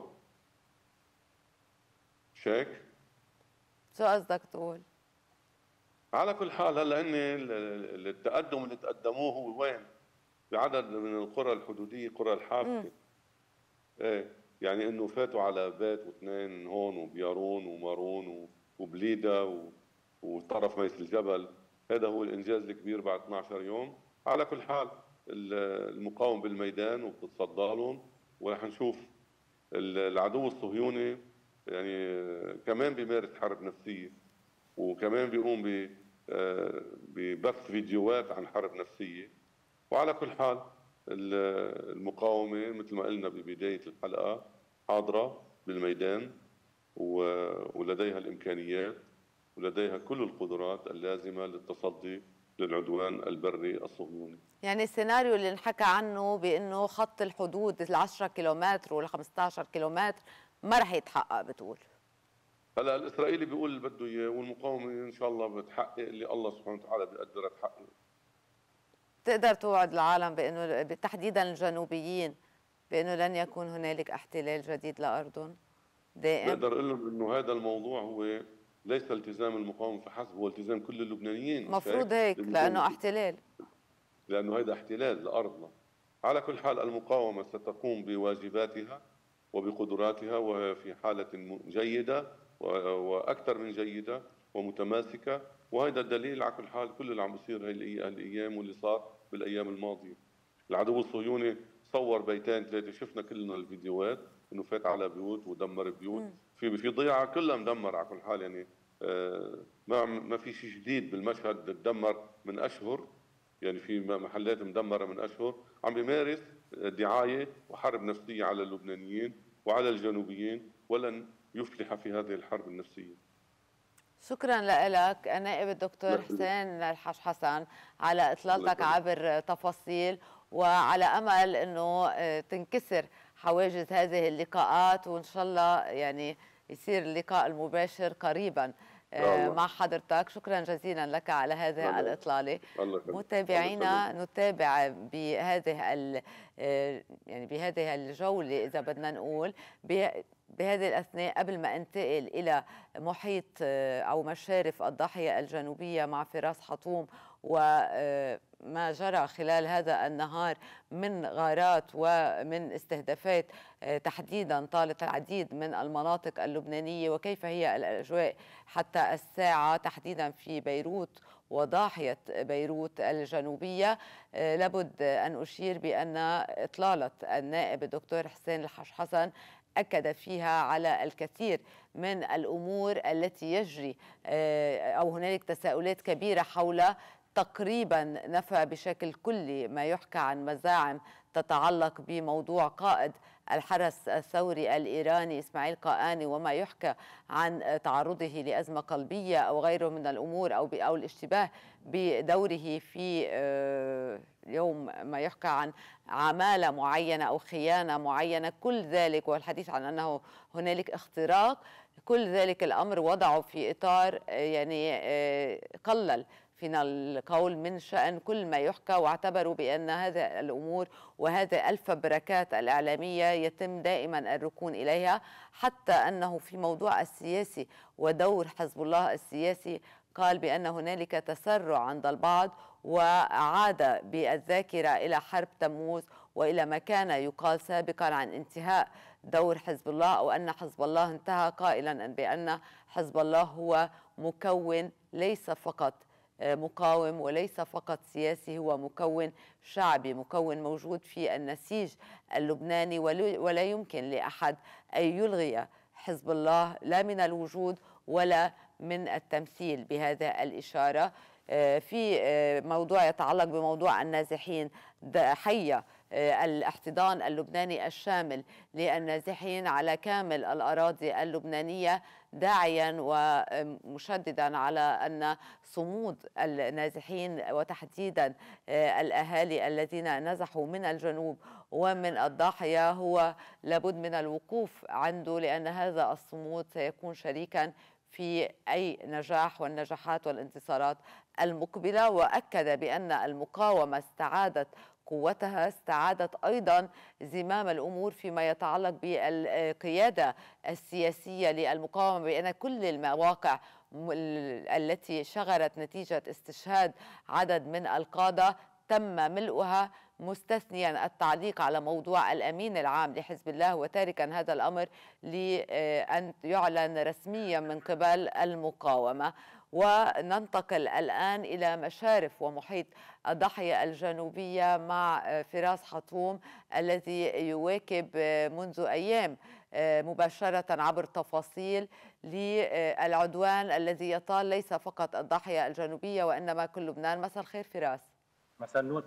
شيك شو قصدك تقول؟ على كل حال هلا هن التقدم اللي تقدموه هو وين؟ بعدد من القرى الحدوديه، قرى الحافه. ايه يعني انه فاتوا على بيت واثنين هون وبيارون ومارون وبليده وطرف ميس الجبل. هذا هو الانجاز الكبير بعد اثني عشر يوم. على كل حال المقاومه بالميدان وبتتصدى لهم، ورح نشوف العدو الصهيوني يعني كمان بيمارس حرب نفسيه، وكمان بيقوم ببث فيديوهات عن حرب نفسيه. وعلى كل حال المقاومه مثل ما قلنا ببدايه الحلقه حاضره بالميدان، ولديها الامكانيات ولديها كل القدرات اللازمه للتصدي للعدوان البري الصهيوني. يعني السيناريو اللي انحكى عنه بانه خط الحدود ال عشرة كيلومتر ولا خمسة عشر كيلومتر ما رح يتحقق بتقول؟ هلا الاسرائيلي بيقول اللي بده اياه، والمقاومه ان شاء الله بتحقق اللي الله سبحانه وتعالى بيقدرها تحقق. تقدر توعد العالم بانه تحديدا الجنوبيين بانه لن يكون هنالك احتلال جديد لارضهم دائم؟ بقدر اقول لهم انه هذا الموضوع هو ليس التزام المقاومه فحسب، هو التزام كل اللبنانيين. مفروض هيك لانه احتلال، لانه هذا احتلال لارضنا. على كل حال المقاومه ستقوم بواجباتها وبقدراتها، وفي حاله جيده واكثر من جيده ومتماسكه، وهذا الدليل على كل حال كل اللي عم بيصير هي الايام واللي صار بالايام الماضيه. العدو الصهيوني صور بيتين ثلاثه، شفنا كلنا الفيديوهات انه فات على بيوت ودمر بيوت. في في ضيعه كلها مدمره على كل حال. يعني ما ما في شيء جديد بالمشهد، تدمر من اشهر، يعني في محلات مدمره من اشهر، عم بيمارس دعايه وحرب نفسيه على اللبنانيين وعلى الجنوبيين، ولن يفلح في هذه الحرب النفسيه. شكرا لك نائب الدكتور حسين الحاج حسن على اطلالتك عبر تفاصيل، وعلى امل انه تنكسر حواجز هذه اللقاءات، وان شاء الله يعني يصير اللقاء المباشر قريبا مع حضرتك. شكرا جزيلا لك على هذه الإطلالة. متابعينا نتابع بهذه يعني بهذه الجولة إذا بدنا نقول بهذه الأثناء قبل ما انتقل إلى محيط أو مشارف الضاحية الجنوبية مع فراس حطوم وما جرى خلال هذا النهار من غارات ومن استهدافات تحديدا طالت العديد من المناطق اللبنانية، وكيف هي الأجواء حتى الساعة تحديدا في بيروت وضاحية بيروت الجنوبية. لابد أن أشير بأن إطلالة النائب الدكتور حسين الحاج حسن أكد فيها على الكثير من الأمور التي يجري أو هنالك تساؤلات كبيرة حول تقريبا نفى بشكل كلي ما يحكى عن مزاعم تتعلق بموضوع قائد الحرس الثوري الإيراني إسماعيل قائاني وما يحكى عن تعرضه لأزمة قلبية أو غيره من الأمور أو أو الاشتباه بدوره في اليوم ما يحكى عن عمالة معينة أو خيانة معينة. كل ذلك والحديث عن أنه هنالك اختراق، كل ذلك الأمر وضعه في إطار يعني قلل فينا القول من شأن كل ما يحكى، واعتبروا بأن هذه الأمور وهذه الفبركات الإعلامية يتم دائما الركون إليها، حتى أنه في موضوع السياسي ودور حزب الله السياسي قال بأن هنالك تسرع عند البعض وعاد بالذاكرة إلى حرب تموز وإلى ما كان يقال سابقا عن انتهاء دور حزب الله أو أن حزب الله انتهى، قائلا بأن حزب الله هو مكون ليس فقط مقاوم وليس فقط سياسي، هو مكون شعبي، مكون موجود في النسيج اللبناني، ولا يمكن لأحد أن يلغي حزب الله لا من الوجود ولا من التمثيل بهذا الإشارة. في موضوع يتعلق بموضوع النازحين، حي الاحتضان اللبناني الشامل للنازحين على كامل الأراضي اللبنانية، داعيا ومشددا على أن صمود النازحين وتحديدا الأهالي الذين نزحوا من الجنوب ومن الضاحية هو لابد من الوقوف عنده، لأن هذا الصمود سيكون شريكا في أي نجاح والنجاحات والانتصارات المقبلة. وأكد بأن المقاومة استعادت قوتها، استعادت أيضا زمام الأمور فيما يتعلق بالقيادة السياسية للمقاومة، بأن كل المواقع التي شغلت نتيجة استشهاد عدد من القادة تم ملؤها، مستثنيا التعليق على موضوع الأمين العام لحزب الله، وتاركا هذا الأمر لأن يعلن رسميا من قبل المقاومة. وننتقل الآن إلى مشارف ومحيط الضاحية الجنوبية مع فراس حطوم الذي يواكب منذ أيام مباشرة عبر تفاصيل للعدوان الذي يطال ليس فقط الضاحية الجنوبية وإنما كل لبنان. مساء الخير فراس. مساء النور.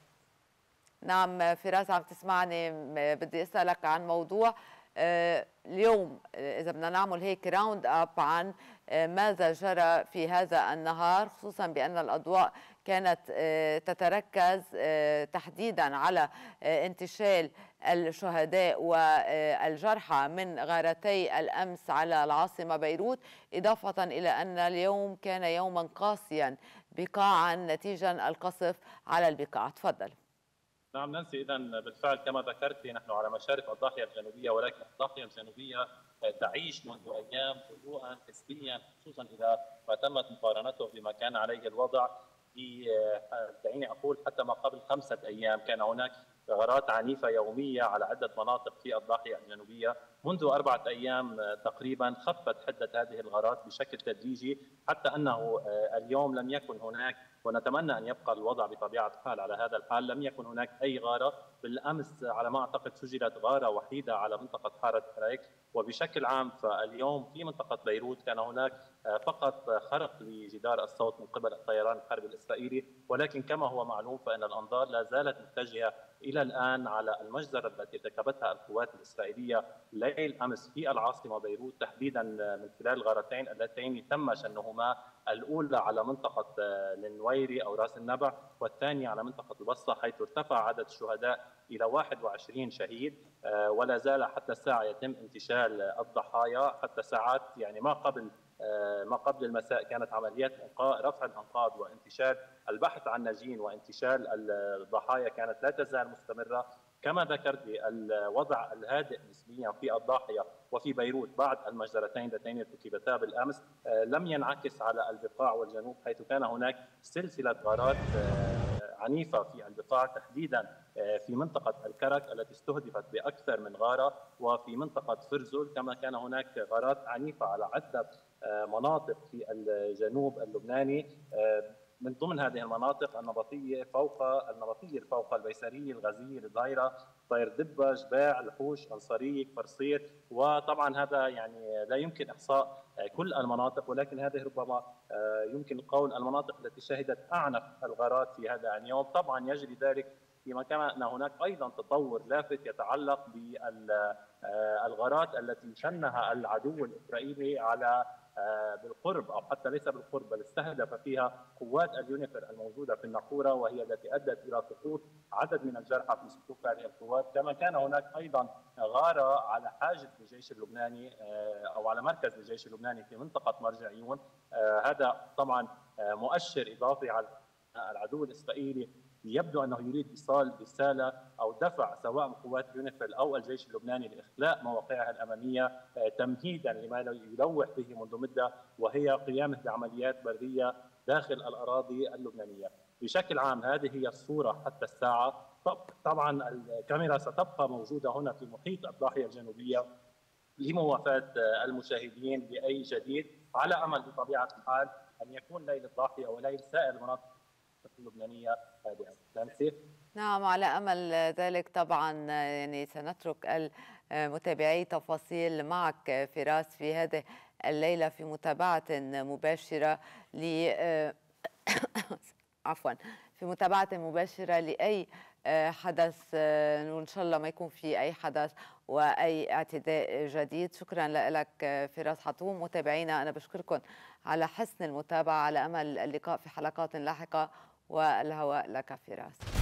نعم فراس، عم تسمعني؟ بدي أسألك عن موضوع اليوم، إذا بدنا نعمل هيك راوند أب عن ماذا جرى في هذا النهار، خصوصا بأن الأضواء كانت تتركز تحديدا على انتشال الشهداء والجرحى من غارتي الأمس على العاصمة بيروت، إضافة إلى أن اليوم كان يوما قاسيا بقاعا نتيجا القصف على البقاع. تفضل. نعم نانسي، إذا بالفعل كما ذكرت نحن على مشارف الضاحية الجنوبية، ولكن الضاحية الجنوبية تعيش منذ أيام هدوءا حسبيا، خصوصا إذا ما تمت مقارنته بما كان عليه الوضع في دعيني أقول حتى ما قبل خمسة أيام. كان هناك غارات عنيفة يومية على عدة مناطق في الضاحية الجنوبية. منذ أربعة أيام تقريبا خفت حدة هذه الغارات بشكل تدريجي، حتى أنه اليوم لم يكن هناك، ونتمنى أن يبقى الوضع بطبيعة الحال على هذا الحال، لم يكن هناك أي غارة بالامس على ما اعتقد سجلت غاره وحيده على منطقه حاره حريك، وبشكل عام فاليوم في منطقه بيروت كان هناك فقط خرق لجدار الصوت من قبل الطيران الحربي الاسرائيلي، ولكن كما هو معلوم فان الانظار لا زالت متجهه الى الان على المجزره التي ارتكبتها القوات الاسرائيليه ليل امس في العاصمه بيروت تحديدا من خلال الغارتين اللتين تم شنهما، الاولى على منطقه النويري او راس النبع، والثانيه على منطقه البصره، حيث ارتفع عدد الشهداء الى واحد وعشرين شهيد، ولا زال حتى الساعه يتم انتشال الضحايا. حتى ساعات يعني ما قبل ما قبل المساء كانت عمليات رفع الانقاض وانتشال البحث عن ناجين وانتشال الضحايا كانت لا تزال مستمره. كما ذكرت الوضع الهادئ نسبيا في الضاحيه وفي بيروت بعد المجزرتين اللتين ارتكبتا بالامس لم ينعكس على البقاع والجنوب، حيث كان هناك سلسله غارات عنيفه في البقاع تحديدا في منطقه الكرك التي استهدفت باكثر من غاره، وفي منطقه فرزل كما كان هناك غارات عنيفه على عده مناطق في الجنوب اللبناني. من ضمن هذه المناطق النبطيه فوق النبطيه فوق البيسريه، الغزير، الظهيره، طير دبه، جباع، الحوش، انصاريه، فرصير، وطبعا هذا يعني لا يمكن احصاء كل المناطق، ولكن هذه ربما يمكن القول المناطق التي شهدت اعنف الغارات في هذا اليوم. طبعا يجري ذلك فيما كان هناك ايضا تطور لافت يتعلق بالغارات التي شنها العدو الاسرائيلي على بالقرب او حتى ليس بالقرب، بل استهدف فيها قوات اليونيفر الموجوده في الناقوره، وهي التي ادت الى سقوط عدد من الجرحى في صفوف هذه القوات. كما كان هناك ايضا غاره على حاجز للجيش اللبناني او على مركز للجيش اللبناني في منطقه مرجعيون. هذا طبعا مؤشر اضافي على العدو الاسرائيلي يبدو انه يريد ايصال رساله او دفع سواء من قوات يونيفيل او الجيش اللبناني لاخلاء مواقعها الاماميه تمهيدا لما يلوح به منذ مده، وهي قيامه بعمليات بريه داخل الاراضي اللبنانيه. بشكل عام هذه هي الصوره حتى الساعه. طبعا الكاميرا ستبقى موجوده هنا في محيط الضاحيه الجنوبيه لموافاه المشاهدين باي جديد، على امل بطبيعه الحال ان يكون ليل الضاحيه وليل سائر المناطق اللبنانيه هادئه. نعم، على امل ذلك. طبعا يعني سنترك المتابعي تفاصيل معك فراس في هذه الليله في متابعه مباشره ل عفوا في متابعه مباشره لاي حدث، وان شاء الله ما يكون في اي حدث واي اعتداء جديد. شكرا لك فراس حطوم. متابعينا انا بشكركم على حسن المتابعه، على امل اللقاء في حلقات لاحقه، والهواء لك فراس.